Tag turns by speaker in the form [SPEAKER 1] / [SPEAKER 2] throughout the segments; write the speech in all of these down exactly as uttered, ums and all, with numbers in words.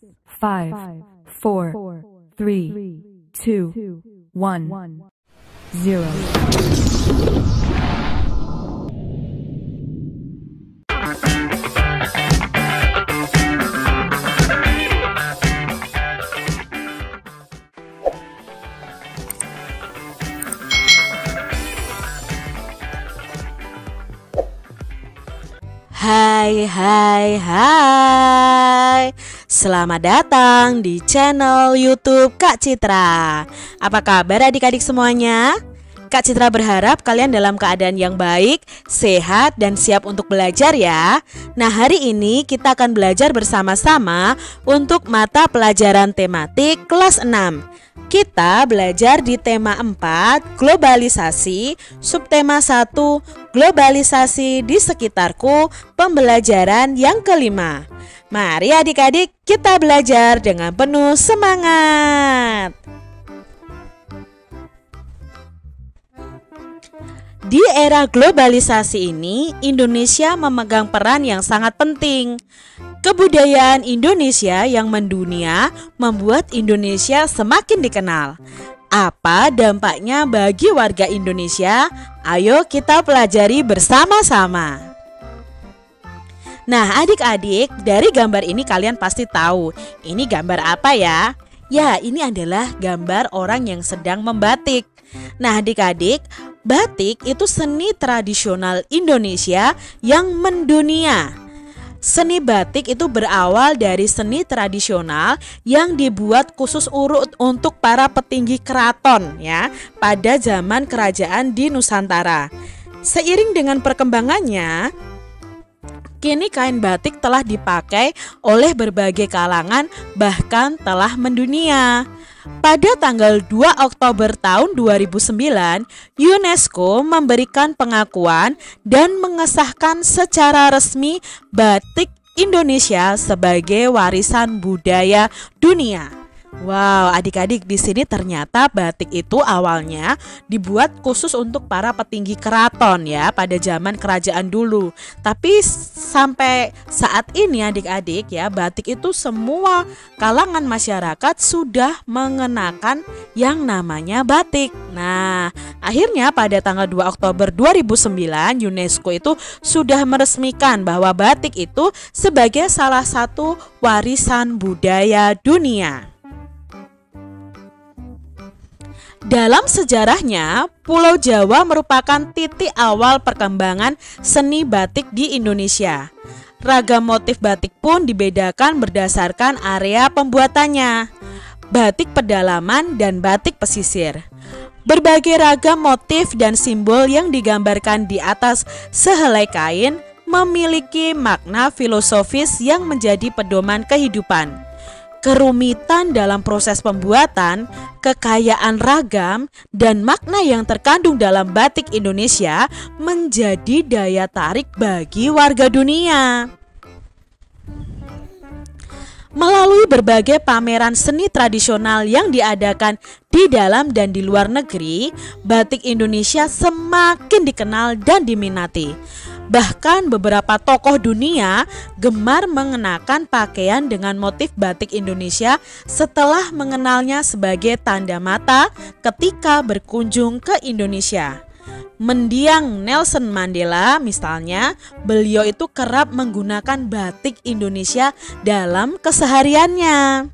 [SPEAKER 1] five, four, three, two, one, zero.
[SPEAKER 2] Hai hai hai, selamat datang di channel YouTube Kak Citra. Apa kabar adik-adik semuanya? Kak Citra berharap kalian dalam keadaan yang baik, sehat, dan siap untuk belajar ya. Nah, hari ini kita akan belajar bersama-sama untuk mata pelajaran tematik kelas enam. Kita belajar di tema empat, globalisasi, subtema satu, globalisasi di sekitarku, pembelajaran yang kelima. Mari adik-adik kita belajar dengan penuh semangat. Di era globalisasi ini, Indonesia memegang peran yang sangat penting. Kebudayaan Indonesia yang mendunia membuat Indonesia semakin dikenal. Apa dampaknya bagi warga Indonesia? Ayo kita pelajari bersama-sama. Nah, adik-adik, dari gambar ini kalian pasti tahu, ini gambar apa ya? Ya, ini adalah gambar orang yang sedang membatik. Nah, adik-adik, batik itu seni tradisional Indonesia yang mendunia. Seni batik itu berawal dari seni tradisional yang dibuat khusus urut untuk para petinggi keraton ya pada zaman kerajaan di Nusantara. Seiring dengan perkembangannya, kini kain batik telah dipakai oleh berbagai kalangan, bahkan telah mendunia. Pada tanggal dua Oktober tahun dua ribu sembilan, UNESCO memberikan pengakuan dan mengesahkan secara resmi batik Indonesia sebagai warisan budaya dunia. Wow, adik-adik, di sini ternyata batik itu awalnya dibuat khusus untuk para petinggi keraton ya pada zaman kerajaan dulu. Tapi sampai saat ini adik-adik ya, batik itu semua kalangan masyarakat sudah mengenakan yang namanya batik. Nah, akhirnya pada tanggal dua Oktober dua ribu sembilan UNESCO itu sudah meresmikan bahwa batik itu sebagai salah satu warisan budaya dunia. Dalam sejarahnya, Pulau Jawa merupakan titik awal perkembangan seni batik di Indonesia. Ragam motif batik pun dibedakan berdasarkan area pembuatannya, batik pedalaman dan batik pesisir. Berbagai ragam motif dan simbol yang digambarkan di atas sehelai kain memiliki makna filosofis yang menjadi pedoman kehidupan. Kerumitan dalam proses pembuatan, kekayaan ragam, dan makna yang terkandung dalam batik Indonesia menjadi daya tarik bagi warga dunia. Melalui berbagai pameran seni tradisional yang diadakan di dalam dan di luar negeri, batik Indonesia semakin dikenal dan diminati. Bahkan beberapa tokoh dunia gemar mengenakan pakaian dengan motif batik Indonesia setelah mengenalnya sebagai tanda mata ketika berkunjung ke Indonesia. Mendiang Nelson Mandela misalnya, beliau itu kerap menggunakan batik Indonesia dalam kesehariannya.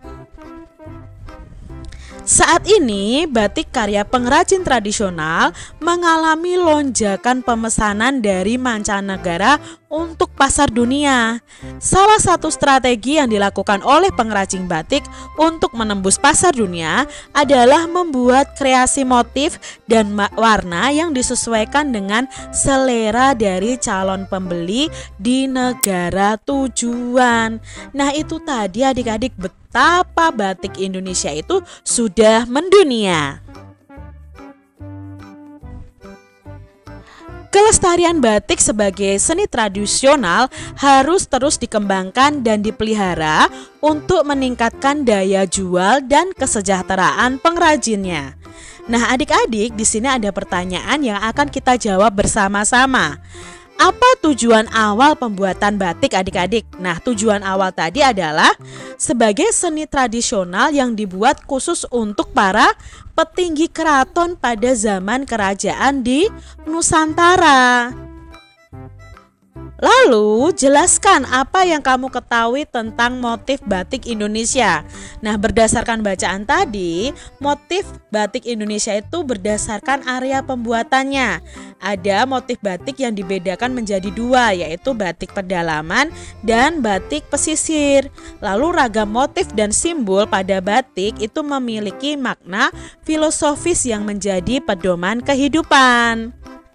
[SPEAKER 2] Saat ini, batik karya pengrajin tradisional mengalami lonjakan pemesanan dari mancanegara untuk pasar dunia. Salah satu strategi yang dilakukan oleh pengrajin batik untuk menembus pasar dunia adalah membuat kreasi motif dan warna yang disesuaikan dengan selera dari calon pembeli di negara tujuan. Nah, itu tadi adik-adik, betapa batik Indonesia itu sudah mendunia. Kelestarian batik sebagai seni tradisional harus terus dikembangkan dan dipelihara untuk meningkatkan daya jual dan kesejahteraan pengrajinnya. Nah, adik-adik, di sini ada pertanyaan yang akan kita jawab bersama-sama. Apa tujuan awal pembuatan batik adik-adik? Nah, tujuan awal tadi adalah sebagai seni tradisional yang dibuat khusus untuk para petinggi keraton pada zaman kerajaan di Nusantara. Lalu, jelaskan apa yang kamu ketahui tentang motif batik Indonesia. Nah, berdasarkan bacaan tadi, motif batik Indonesia itu berdasarkan area pembuatannya. Ada motif batik yang dibedakan menjadi dua, yaitu batik pedalaman dan batik pesisir. Lalu, ragam motif dan simbol pada batik itu memiliki makna filosofis yang menjadi pedoman kehidupan.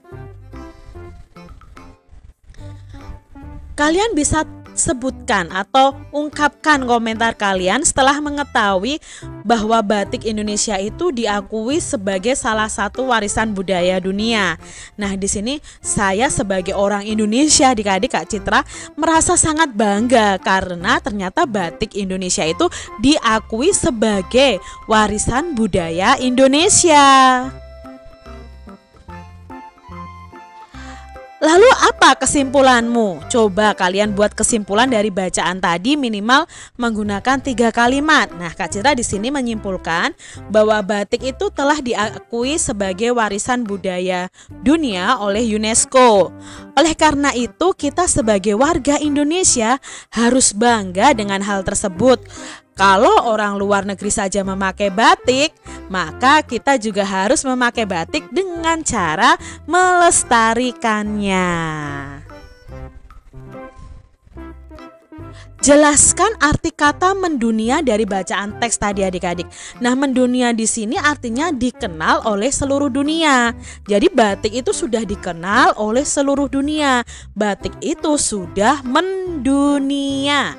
[SPEAKER 2] Kalian bisa sebutkan atau ungkapkan komentar kalian setelah mengetahui bahwa batik Indonesia itu diakui sebagai salah satu warisan budaya dunia. Nah, di sini saya sebagai orang Indonesia, adik-adik Kak Citra merasa sangat bangga karena ternyata batik Indonesia itu diakui sebagai warisan budaya Indonesia. Lalu apa kesimpulanmu? Coba kalian buat kesimpulan dari bacaan tadi minimal menggunakan tiga kalimat. Nah, Kak Citra di sini menyimpulkan bahwa batik itu telah diakui sebagai warisan budaya dunia oleh UNESCO. Oleh karena itu, kita sebagai warga Indonesia harus bangga dengan hal tersebut. Kalau orang luar negeri saja memakai batik, maka kita juga harus memakai batik dengan cara melestarikannya. Jelaskan arti kata mendunia dari bacaan teks tadi adik-adik. Nah, mendunia di sini artinya dikenal oleh seluruh dunia. Jadi batik itu sudah dikenal oleh seluruh dunia. Batik itu sudah mendunia.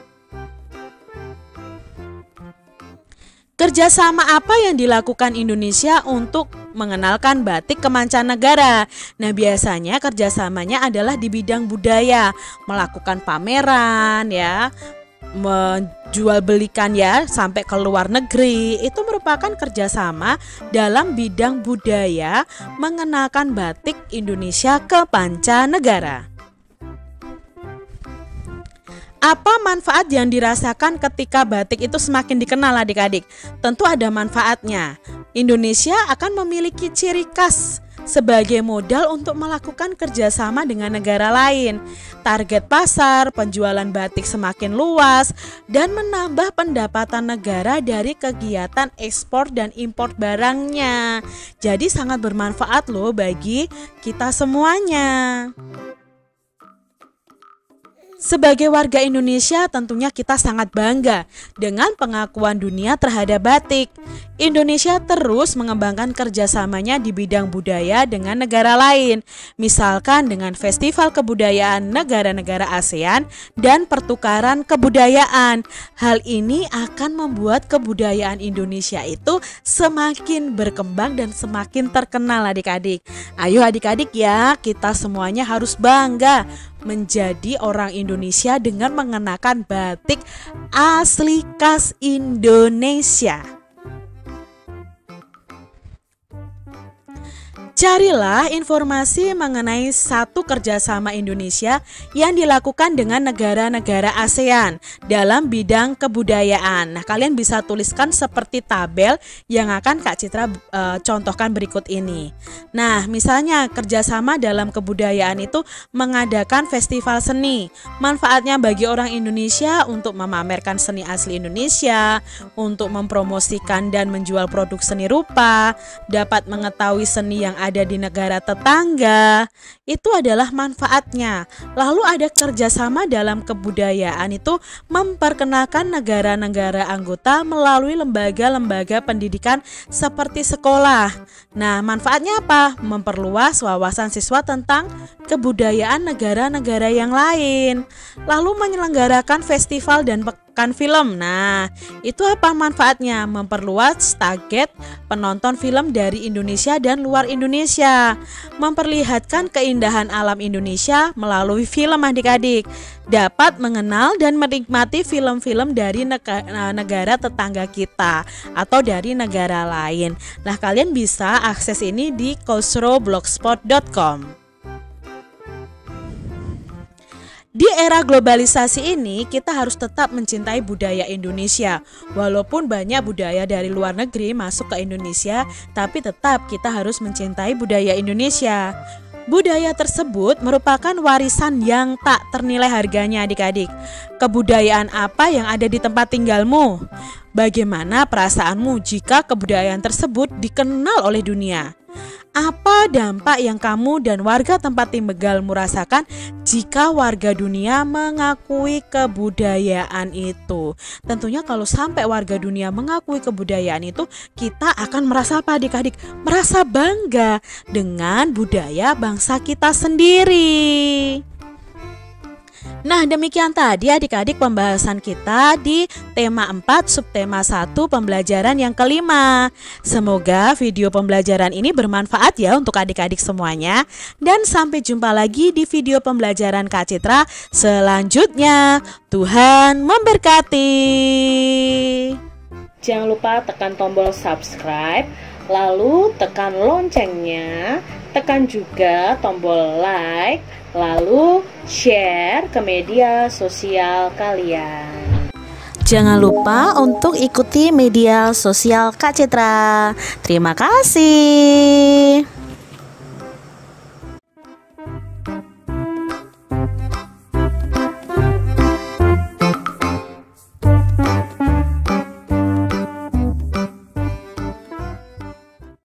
[SPEAKER 2] Kerjasama apa yang dilakukan Indonesia untuk mengenalkan batik ke mancanegara? Nah, biasanya kerjasamanya adalah di bidang budaya, melakukan pameran ya, menjual belikan ya sampai ke luar negeri. Itu merupakan kerjasama dalam bidang budaya mengenalkan batik Indonesia ke mancanegara. Apa manfaat yang dirasakan ketika batik itu semakin dikenal adik-adik? Tentu ada manfaatnya. Indonesia akan memiliki ciri khas sebagai modal untuk melakukan kerjasama dengan negara lain. Target pasar, penjualan batik semakin luas, dan menambah pendapatan negara dari kegiatan ekspor dan impor barangnya. Jadi sangat bermanfaat loh bagi kita semuanya. Sebagai warga Indonesia tentunya kita sangat bangga dengan pengakuan dunia terhadap batik. Indonesia terus mengembangkan kerjasamanya di bidang budaya dengan negara lain, misalkan dengan festival kebudayaan negara-negara ASEAN dan pertukaran kebudayaan. Hal ini akan membuat kebudayaan Indonesia itu semakin berkembang dan semakin terkenal adik-adik. Ayo adik-adik ya, kita semuanya harus bangga menjadi orang Indonesia dengan mengenakan batik asli khas Indonesia. Carilah informasi mengenai satu kerjasama Indonesia yang dilakukan dengan negara-negara ASEAN dalam bidang kebudayaan. Nah, kalian bisa tuliskan seperti tabel yang akan Kak Citra e, contohkan berikut ini. Nah, misalnya kerjasama dalam kebudayaan itu mengadakan festival seni. Manfaatnya bagi orang Indonesia untuk memamerkan seni asli Indonesia, untuk mempromosikan dan menjual produk seni rupa, dapat mengetahui seni yang ada di negara tetangga. Itu adalah manfaatnya. Lalu ada kerjasama dalam kebudayaan itu memperkenalkan negara-negara anggota melalui lembaga-lembaga pendidikan seperti sekolah. Nah, manfaatnya apa? Memperluas wawasan siswa tentang kebudayaan negara-negara yang lain. Lalu menyelenggarakan festival dan pekan film. Nah, itu apa manfaatnya? Memperluas target penonton film dari Indonesia dan luar Indonesia. Memperlihatkan keindahan alam Indonesia melalui film adik-adik. Dapat mengenal dan menikmati film-film dari negara, negara tetangga kita atau dari negara lain. Nah, kalian bisa akses ini di kosro blogspot dot com. Di era globalisasi ini, kita harus tetap mencintai budaya Indonesia. Walaupun banyak budaya dari luar negeri masuk ke Indonesia, tapi tetap kita harus mencintai budaya Indonesia. Budaya tersebut merupakan warisan yang tak ternilai harganya adik-adik. Kebudayaan apa yang ada di tempat tinggalmu? Bagaimana perasaanmu jika kebudayaan tersebut dikenal oleh dunia? Apa dampak yang kamu dan warga tempat tinggalmu rasakan jika warga dunia mengakui kebudayaan itu? Tentunya kalau sampai warga dunia mengakui kebudayaan itu, kita akan merasa apa adik-adik? Merasa bangga dengan budaya bangsa kita sendiri. Nah, demikian tadi adik-adik pembahasan kita di tema empat subtema satu pembelajaran yang kelima. Semoga video pembelajaran ini bermanfaat ya untuk adik-adik semuanya. Dan sampai jumpa lagi di video pembelajaran Kak Citra selanjutnya. Tuhan memberkati.
[SPEAKER 3] Jangan lupa tekan tombol subscribe, lalu tekan loncengnya, tekan juga tombol like, lalu share ke media sosial kalian.
[SPEAKER 2] Jangan lupa untuk ikuti media sosial Kak Citra. Terima kasih.